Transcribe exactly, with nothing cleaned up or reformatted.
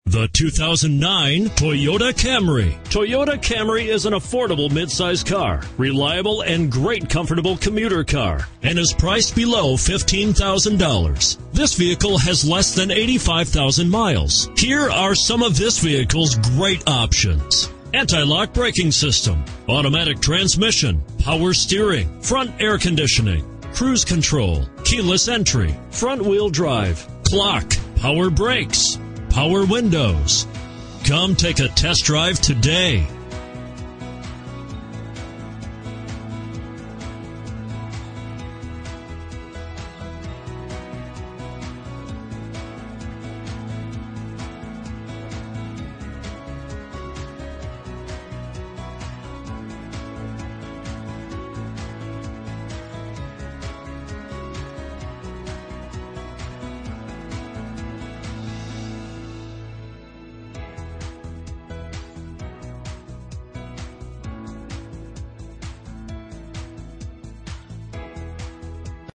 The two thousand nine Toyota Camry. Toyota Camry is an affordable midsize car, reliable and great comfortable commuter car, and is priced below fifteen thousand dollars. This vehicle has less than eighty-five thousand miles. Here are some of this vehicle's great options: anti-lock braking system, automatic transmission, power steering, front air conditioning, cruise control, keyless entry, front wheel drive, clock, power brakes, power windows. Come take a test drive today.